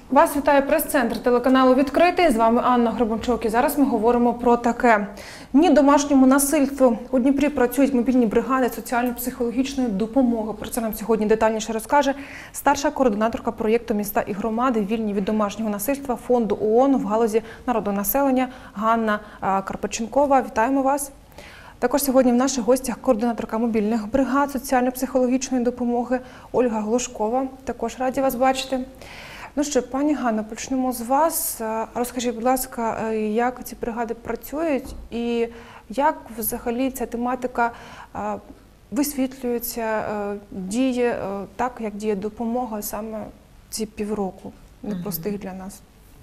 Вас вітає прес-центр телеканалу «Відкритий». З вами Анна Гребенчук. І зараз ми говоримо про таке. Ні домашньому насильству. У Дніпрі працюють мобільні бригади соціально-психологічної допомоги. Про це нам сьогодні детальніше розкаже старша координаторка проєкту «Міста і громади вільні від домашнього насильства» фонду ООН в галузі народонаселення Ганна Карпаченкова. Вітаємо вас. Також сьогодні в наших гостях координаторка мобільних бригад соціально-психологічної допомоги Ольга Глушкова. Також раді вас бачити. Ну що, пані Ганно, почнемо з вас. Розкажіть, будь ласка, як ці бригади працюють і як взагалі ця тематика висвітлюється, діє так, як діє допомога саме ці півроку непростих для нас?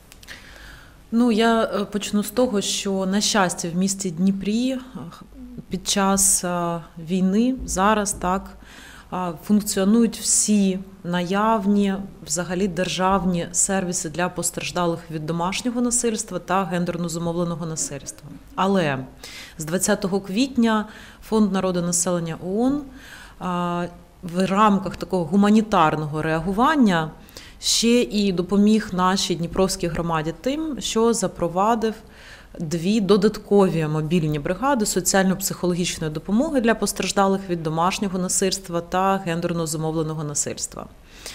Ну, я почну з того, що, на щастя, в місті Дніпрі під час війни зараз так функціонують всі наявні, взагалі, державні сервіси для постраждалих від домашнього насильства та гендерно зумовленого насильства. Але з 20 квітня Фонд народонаселення ООН в рамках такого гуманітарного реагування ще і допоміг нашій Дніпровській громаді тим, що запровадив 2 додаткові мобільні бригади соціально-психологічної допомоги для постраждалих від домашнього насильства та гендерно зумовленого насильства.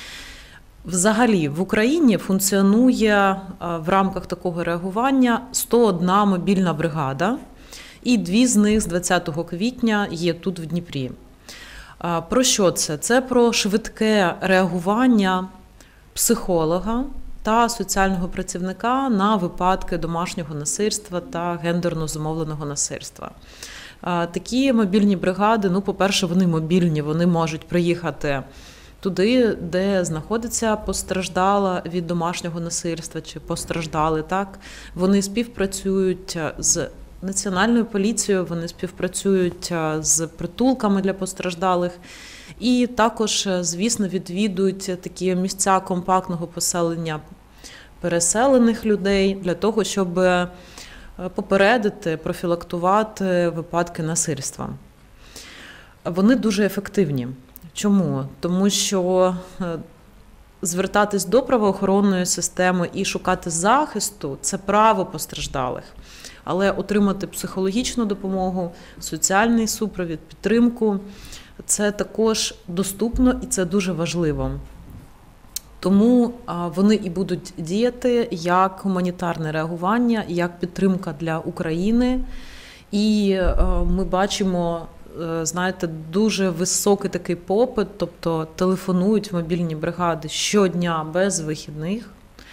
Взагалі, в Україні функціонує в рамках такого реагування 101 мобільна бригада, і 2 з них з 20 квітня є тут в Дніпрі. Про що це? Це про швидке реагування психолога та соціального працівника на випадки домашнього насильства та гендерно зумовленого насильства. Такі мобільні бригади, ну, по-перше, вони мобільні, вони можуть приїхати туди, де знаходиться постраждала від домашнього насильства чи постраждали, так? Вони співпрацюють з Національною поліцією, вони співпрацюють з притулками для постраждалих. І також, звісно, відвідують такі місця компактного поселення переселених людей для того, щоб попередити, профілактувати випадки насильства. Вони дуже ефективні. Чому? Тому що звертатись до правоохоронної системи і шукати захисту – це право постраждалих. Але отримати психологічну допомогу, соціальний супровід, підтримку – це також доступно і це дуже важливо. Тому вони і будуть діяти як гуманітарне реагування, як підтримка для України. І ми бачимо, знаєте, дуже високий такий попит, тобто телефонують в мобільні бригади щодня без вихідних,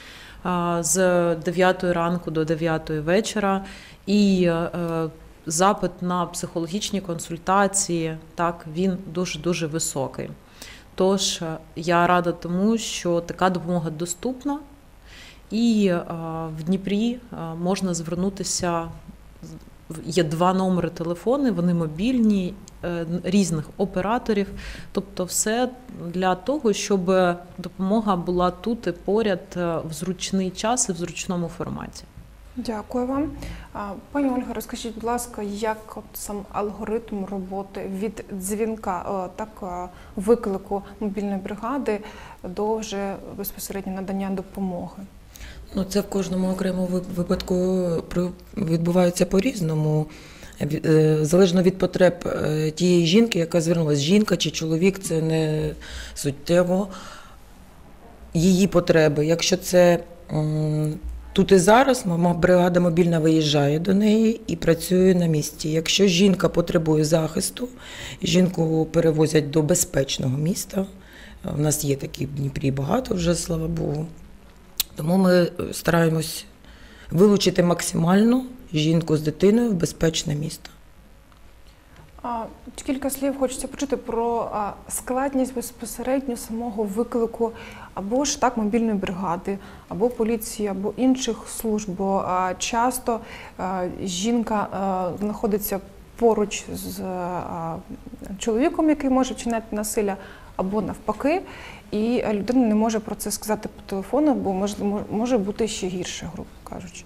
з 9 ранку до 9 вечора. І запит на психологічні консультації, так, він дуже-дуже високий. Тож я рада тому, що така допомога доступна, і в Дніпрі можна звернутися, є 2 номери телефону, вони мобільні, різних операторів, тобто все для того, щоб допомога була тут і поряд в зручний час і в зручному форматі. Дякую вам. Пані Ольга, розкажіть, будь ласка, як сам алгоритм роботи від дзвінка, виклику мобільної бригади до вже безпосередньо надання допомоги? Ну, це в кожному окремому випадку відбувається по-різному. Залежно від потреб тієї жінки, яка звернулася, жінка чи чоловік, це не суттєво її потреби. Якщо це тут і зараз, бригада мобільна виїжджає до неї і працює на місці. Якщо жінка потребує захисту, жінку перевозять до безпечного міста. У нас є такі в Дніпрі багато вже, слава Богу. Тому ми стараємось вилучити максимально жінку з дитиною в безпечне місто. Кілька слів хочеться почути про складність безпосередньо самого виклику або ж так мобільної бригади, або поліції, або інших служб, бо часто жінка знаходиться поруч з чоловіком, який може вчиняти насилля, або навпаки, і людина не може про це сказати по телефону, бо може бути ще гірше, грубо кажучи.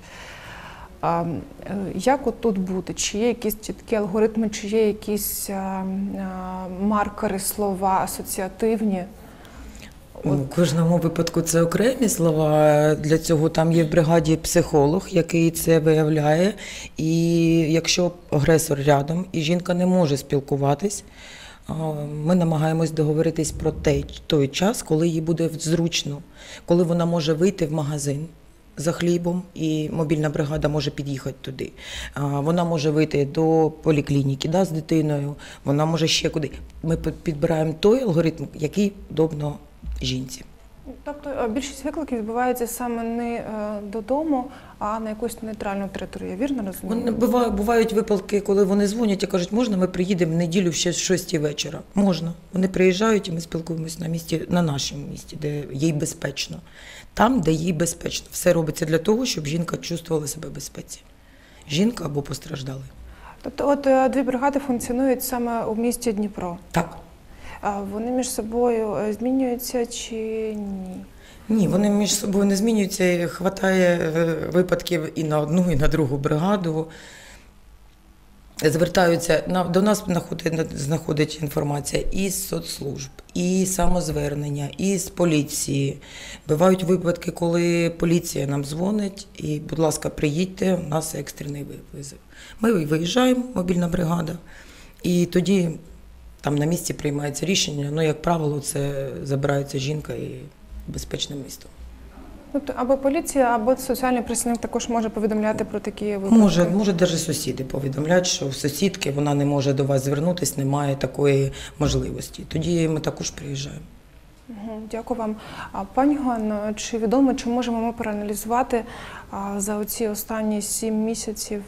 Як от тут бути? Чи є якісь чіткі алгоритми, чи є якісь маркери, слова асоціативні? У кожному випадку це окремі слова. Для цього там є в бригаді психолог, який це виявляє. І якщо агресор рядом і жінка не може спілкуватись, ми намагаємось договоритись про той час, коли їй буде зручно, коли вона може вийти в магазин за хлібом, і мобільна бригада може під'їхати туди. Вона може вийти до поліклініки з дитиною, вона може ще куди. Ми підбираємо той алгоритм, який удобно жінці. Тобто більшість викликів відбувається саме не додому, а на якусь нейтральну територію, я вірно розумію? Бувають випадки, коли вони дзвонять і кажуть, можна ми приїдемо в неділю ще з 6 вечора? Можна. Вони приїжджають і ми спілкуємося на нашому місці, де їй безпечно. Там, де їй безпечно. Все робиться для того, щоб жінка чувствувала себе в безпеці. Жінка або постраждалий. Тобто дві бригади функціонують саме у місті Дніпро? Так. Вони між собою змінюються чи ні? Ні, вони між собою не змінюються. Хватає випадків і на одну, і на другу бригаду. Звертаються, до нас знаходить інформація із соцслужб, і самозвернення, і з поліції. Бувають випадки, коли поліція нам дзвонить і, будь ласка, приїдьте, у нас екстрений визов. Ми виїжджаємо, мобільна бригада, і тоді там на місці приймається рішення. Як правило, це забирається жінка і безпечне місто. Тобто або поліція, або соціальний працівник також може повідомляти про такі випадки? Може навіть сусіди повідомляють, що в сусідки вона не може до вас звернутися, немає такої можливості. Тоді ми також приїжджаємо. Дякую вам. Пані Ганно, чи відомо, чи можемо ми проаналізувати за оці останні 7 місяців,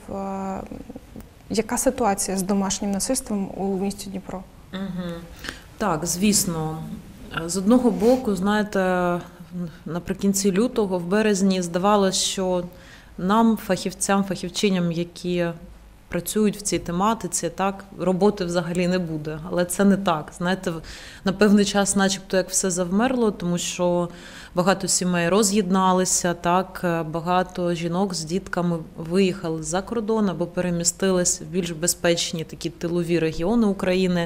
яка ситуація з домашнім насильством у місті Дніпро? Так, звісно. З одного боку, знаєте, наприкінці лютого, в березні, здавалося, що нам, фахівчиням, які працюють в цій тематиці, так, роботи взагалі не буде. Але це не так. Знаєте, на певний час начебто як все завмерло, тому що багато сімей роз'єдналися, так, багато жінок з дітками виїхали за кордон або перемістились в більш безпечні такі тилові регіони України.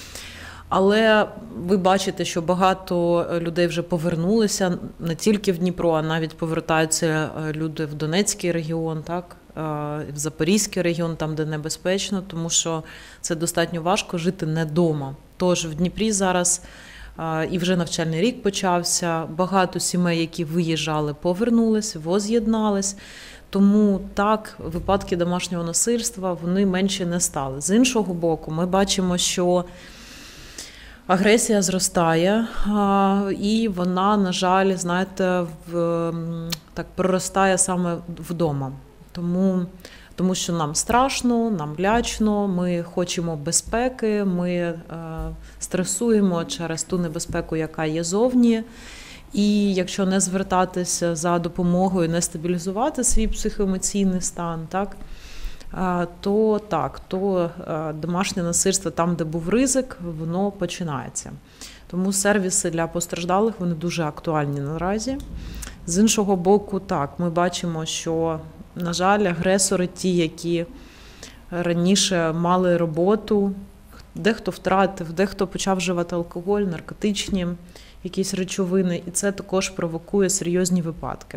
Але ви бачите, що багато людей вже повернулися не тільки в Дніпро, а навіть повертаються люди в Донецький регіон, так, в Запорізький регіон, там, де небезпечно, тому що це достатньо важко жити не вдома. Тож в Дніпрі зараз і вже навчальний рік почався, багато сімей, які виїжджали, повернулись, воз'єднались. Тому так, випадки домашнього насильства, вони менші не стали. З іншого боку, ми бачимо, що агресія зростає, і вона, на жаль, знаєте, так проростає саме вдома. Тому що нам страшно, нам лячно, ми хочемо безпеки, ми стресуємо через ту небезпеку, яка є зовні. І якщо не звертатися за допомогою, не стабілізувати свій психоемоційний стан, то домашнє насильство там, де був ризик, воно починається. Тому сервіси для постраждалих, вони дуже актуальні наразі. З іншого боку, так, ми бачимо, що, на жаль, агресори ті, які раніше мали роботу, дехто втратив, дехто почав вживати алкоголь, наркотичні якісь речовини, і це також провокує серйозні випадки.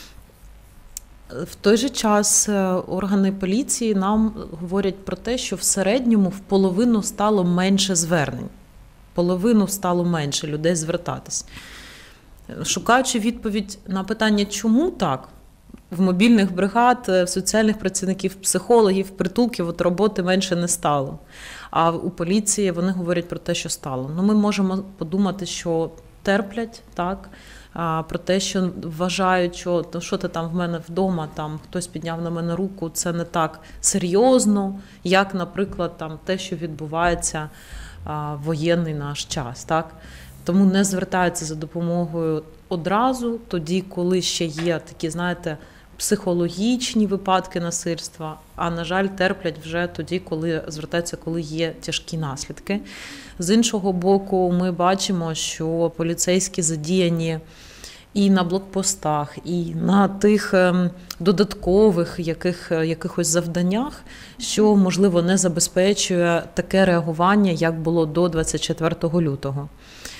В той же час органи поліції нам говорять про те, що в середньому в половину стало менше звернень. Половину стало менше людей звертатись. Шукаючи відповідь на питання, чому так, в мобільних бригад, в соціальних працівників, психологів, притулків роботи менше не стало. А у поліції вони говорять про те, що стало. Ми можемо подумати, що терплять, так, про те, що вважають, що ти там в мене вдома, там хтось підняв на мене руку, це не так серйозно, як, наприклад, там те, що відбувається в воєнний наш час, так. Тому не звертаються за допомогою одразу, тоді, коли ще є такі, знаєте, психологічні випадки насильства, а, на жаль, терплять вже тоді, коли звертаються, коли є тяжкі наслідки. З іншого боку, ми бачимо, що поліцейські задіяні і на блокпостах, і на тих додаткових якихось завданнях, що, можливо, не забезпечує таке реагування, як було до 24 лютого.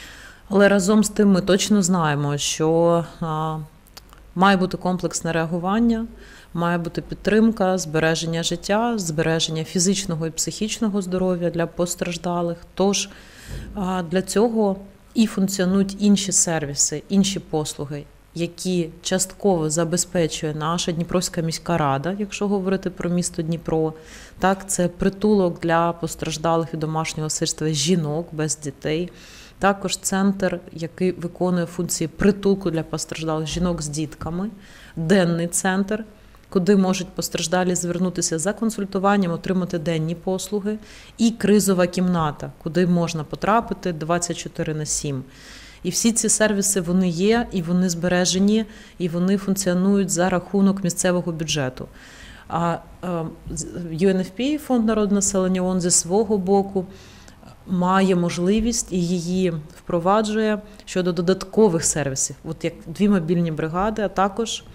Але разом з тим ми точно знаємо, що має бути комплексне реагування, має бути підтримка, збереження життя, збереження фізичного і психічного здоров'я для постраждалих. Тож для цього і функціонують інші сервіси, інші послуги, які частково забезпечує наша Дніпровська міська рада, якщо говорити про місто Дніпро. Так, це притулок для постраждалих від домашнього насильства жінок без дітей. Також центр, який виконує функції притулку для постраждалих жінок з дітками, денний центр, куди можуть постраждалі звернутися за консультуванням, отримати денні послуги, і кризова кімната, куди можна потрапити 24/7. І всі ці сервіси, вони є, і вони збережені, і вони функціонують за рахунок місцевого бюджету. А UNFPA, Фонд народного населення ООН, зі свого боку має можливість і її впроваджує щодо додаткових сервісів. От як 2 мобільні бригади, а також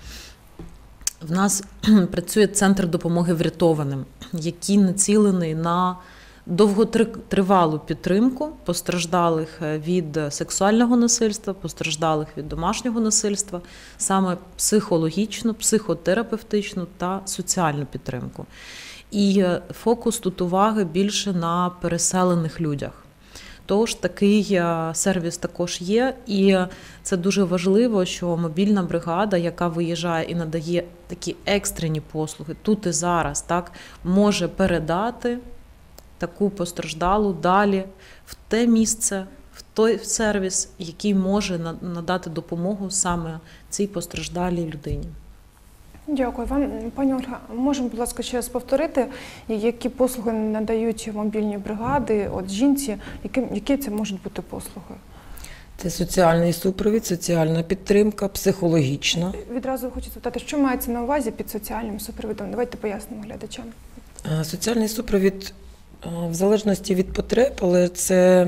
в нас працює центр допомоги врятованим, який націлений на довготривалу підтримку постраждалих від сексуального насильства, постраждалих від домашнього насильства, саме психологічну, психотерапевтичну та соціальну підтримку. І фокус тут уваги більше на переселених людях. Тож такий сервіс також є, і це дуже важливо, що мобільна бригада, яка виїжджає і надає такі екстрені послуги тут і зараз, так, може передати таку постраждалу далі в те місце, в той сервіс, який може надати допомогу саме цій постраждалій людині. Дякую вам. Пані Ольга, можемо, будь ласка, ще раз повторити, які послуги надають мобільні бригади от жінці, які це можуть бути послуги? Це соціальний супровід, соціальна підтримка, психологічна. Відразу хочу запитати, що мається на увазі під соціальним супровідом? Давайте пояснимо глядачам. Соціальний супровід в залежності від потреб, але це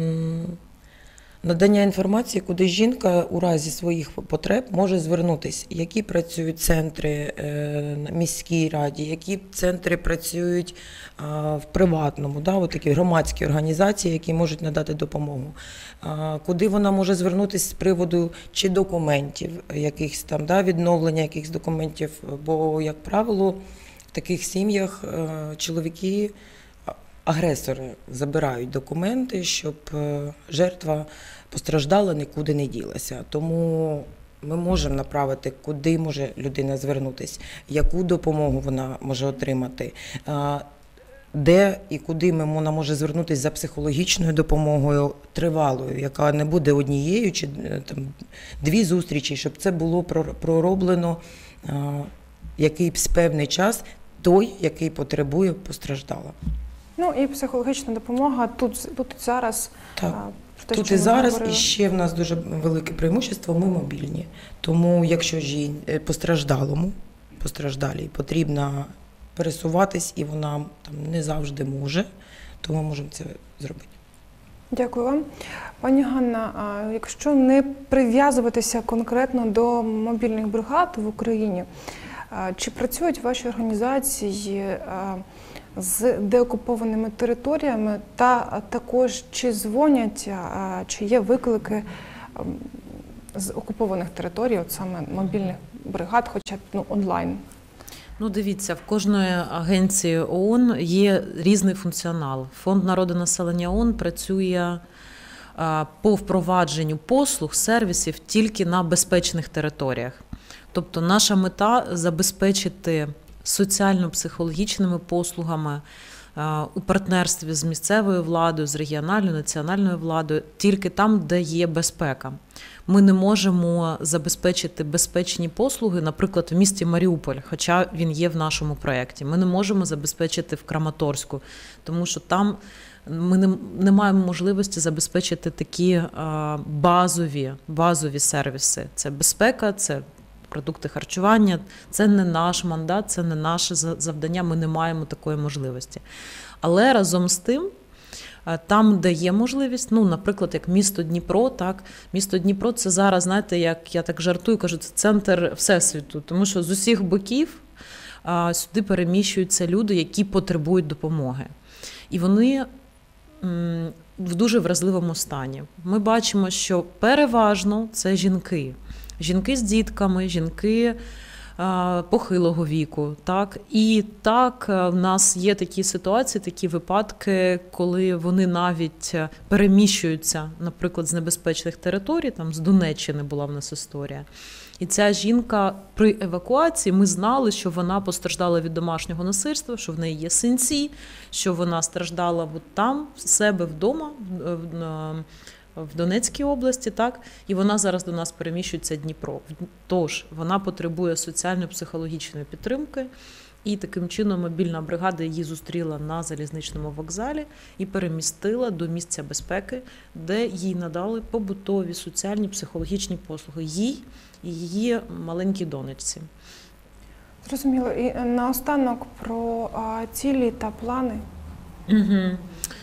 надання інформації, куди жінка у разі своїх потреб може звернутися. Які працюють центри на міській раді, які центри працюють в приватному, такі громадські організації, які можуть надати допомогу. Куди вона може звернутися з приводу чи документів, якихось там, відновлення якихось документів. Бо, як правило, в таких сім'ях чоловіки, агресори забирають документи, щоб жертва постраждала, нікуди не ділася. Тому ми можемо направити, куди може людина звернутися, яку допомогу вона може отримати, де і куди вона може звернутися за психологічною допомогою тривалою, яка не буде однією чи там 2 зустрічі, щоб це було пророблено якийсь певний час, той, який потребує постраждала. Ну і психологічна допомога тут зараз. Так. Тут і зараз, і ще в нас дуже велике преимущество, ми мобільні. Тому якщо постраждалій потрібно пересуватись, і вона там не завжди може, то ми можемо це зробити. Дякую вам. Пані Ганна, а якщо не прив'язуватися конкретно до мобільних бригад в Україні, чи працюють ваші організації з деокупованими територіями, та також чи дзвонять, чи є виклики з окупованих територій, от саме мобільних бригад, хоча б онлайн? Дивіться, в кожної агенції ООН є різний функціонал. Фонд народного населення ООН працює по впровадженню послуг, сервісів тільки на безпечних територіях. Тобто наша мета – забезпечити соціально-психологічними послугами у партнерстві з місцевою владою, з регіональною, національною владою, тільки там, де є безпека. Ми не можемо забезпечити безпечні послуги, наприклад, в місті Маріуполь, хоча він є в нашому проєкті. Ми не можемо забезпечити в Краматорську, тому що там ми не маємо можливості забезпечити такі базові сервіси. Це безпека, це продукти харчування. Це не наш мандат, це не наше завдання, ми не маємо такої можливості. Але разом з тим, там, де є можливість, наприклад, як місто Дніпро, так, місто Дніпро – це зараз, знаєте, як я так жартую, кажу, це центр всесвіту, тому що з усіх боків сюди переміщуються люди, які потребують допомоги. І вони в дуже вразливому стані. Ми бачимо, що переважно це жінки. Жінки з дітками, жінки похилого віку. Так? І так, в нас є такі ситуації, такі випадки, коли вони навіть переміщуються, наприклад, з небезпечних територій, там з Донеччини була в нас історія. І ця жінка при евакуації, ми знали, що вона постраждала від домашнього насильства, що в неї є синці, що вона страждала от там, в себе вдома, в Донецькій області, так, і вона зараз до нас переміщується в Дніпро. Тож вона потребує соціально-психологічної підтримки, і таким чином мобільна бригада її зустріла на залізничному вокзалі і перемістила до місця безпеки, де їй надали побутові, соціальні, психологічні послуги їй і її маленькій донечці. Зрозуміло. І наостанок про цілі та плани. Угу.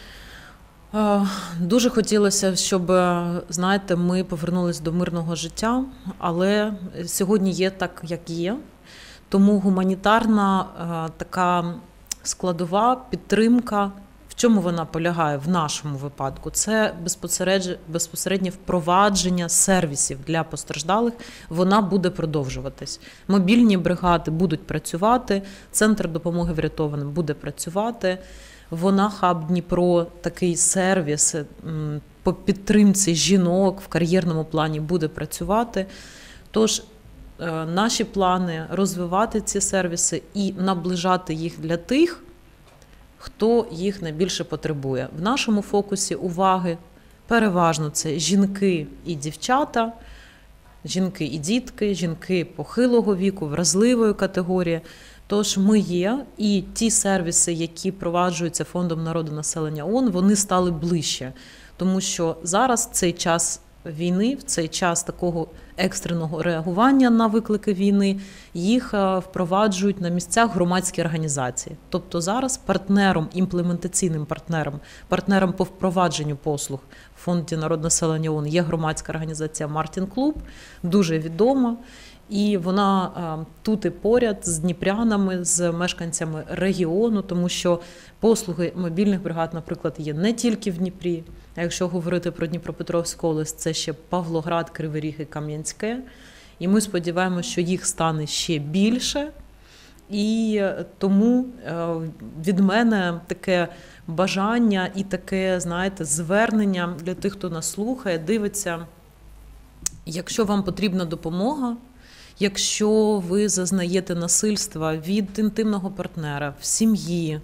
Дуже хотілося, щоб, знаєте, ми повернулись до мирного життя, але сьогодні є так, як є. Тому гуманітарна така складова підтримка, в чому вона полягає в нашому випадку? Це безпосереднє впровадження сервісів для постраждалих, вона буде продовжуватись. Мобільні бригади будуть працювати, Центр допомоги врятованим буде працювати. Вона Хаб Дніпро, такий сервіс по підтримці жінок в кар'єрному плані буде працювати. Тож наші плани розвивати ці сервіси і наближати їх для тих, хто їх найбільше потребує. В нашому фокусі уваги переважно це жінки і дівчата, жінки і дітки, жінки похилого віку, вразливої категорії. Тож ми є, і ті сервіси, які впроваджуються Фондом народонаселення ООН, вони стали ближче. Тому що зараз, в цей час війни, в цей час такого екстреного реагування на виклики війни, їх впроваджують на місцях громадські організації. Тобто зараз партнером, імплементаційним партнером по впровадженню послуг в Фонді народонаселення ООН є громадська організація «Мартін Клуб», дуже відома. І вона тут і поряд з дніпрянами, з мешканцями регіону, тому що послуги мобільних бригад, наприклад, є не тільки в Дніпрі, а якщо говорити про Дніпропетровську область, це ще Павлоград, Кривий Ріг і Кам'янське. І ми сподіваємося, що їх стане ще більше. І тому від мене таке бажання і таке, знаєте, звернення для тих, хто нас слухає, дивиться, якщо вам потрібна допомога, якщо ви зазнаєте насильства від інтимного партнера в сім'ї,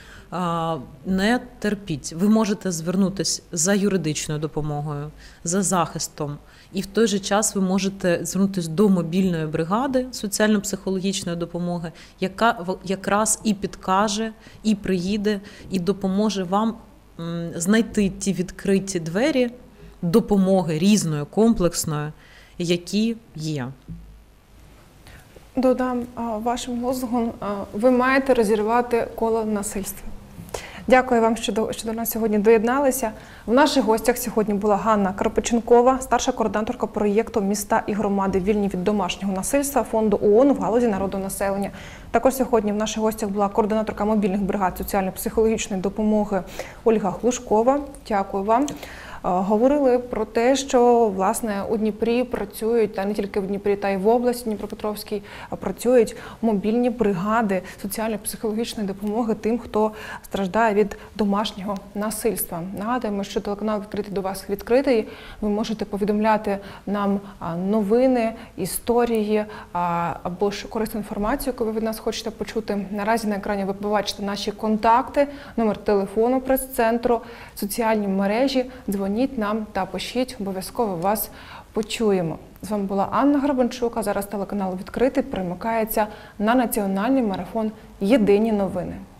не терпіть. Ви можете звернутися за юридичною допомогою, за захистом. І в той же час ви можете звернутися до мобільної бригади соціально-психологічної допомоги, яка якраз і підкаже, і приїде, і допоможе вам знайти ті відкриті двері допомоги різної, комплексної, які є. Додам вашим лозунгом, ви маєте розірвати коло насильства. Дякую вам, що до нас сьогодні доєдналися. В наших гостях сьогодні була Ганна Карпиченкова, старша координаторка проєкту «Міста і громади вільні від домашнього насильства» Фонду ООН в галузі народонаселення. Також сьогодні в наших гостях була координаторка мобільних бригад соціально-психологічної допомоги Ольга Глушкова. Дякую вам. Говорили про те, що, власне, у Дніпрі працюють, та не тільки в Дніпрі, та й в області Дніпропетровській, працюють мобільні бригади соціально-психологічної допомоги тим, хто страждає від домашнього насильства. Нагадуємо, що телеканал «Відкритий» до вас відкритий. Ви можете повідомляти нам новини, історії або ж корисну інформацію, яку ви від нас хочете почути. Наразі на екрані ви побачите наші контакти, номер телефону прес-центру, соціальні мережі. Дзвоніть нам та пишіть, обов'язково вас почуємо. З вами була Анна Гребенчук, а зараз телеканал «Відкритий» перемикається на національний марафон «Єдині новини».